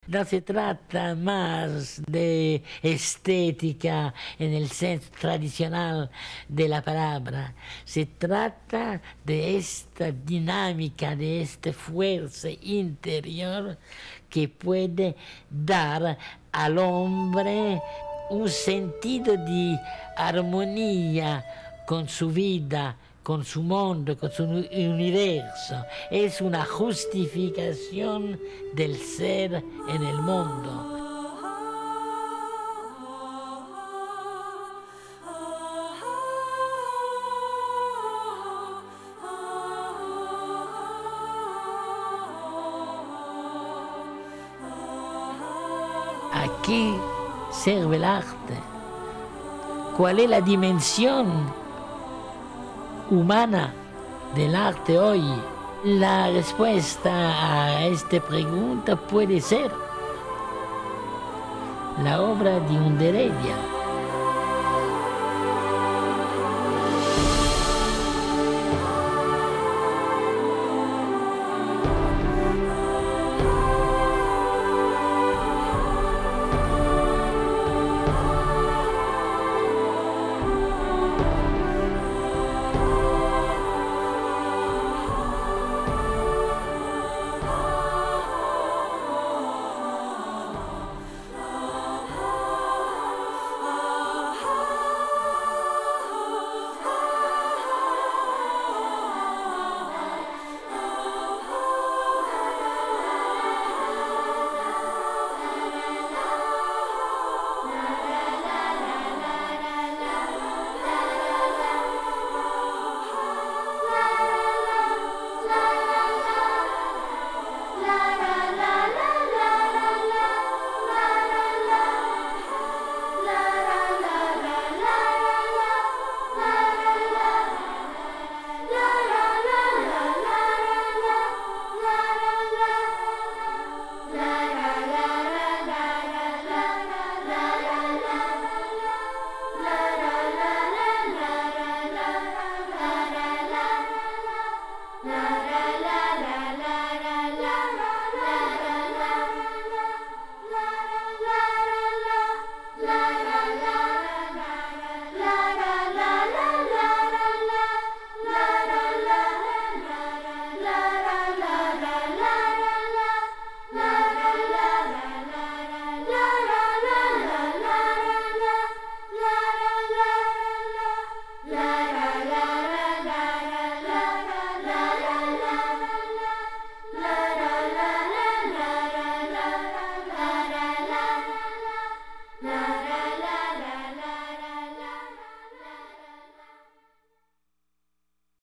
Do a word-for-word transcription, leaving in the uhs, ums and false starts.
no se trata más de estética en el senso tradicional de la palabra, se trata de esta dinámica, de esta fuerza interior que puede dar al hombre un sentido de armonía con su vida, con su mundo, con su universo. Es una justificación del ser en el mundo. ¿A qué sirve el arte? ¿Cuál es la dimensión humana del arte hoy? La respuesta a esta pregunta puede ser la obra de un Heredia.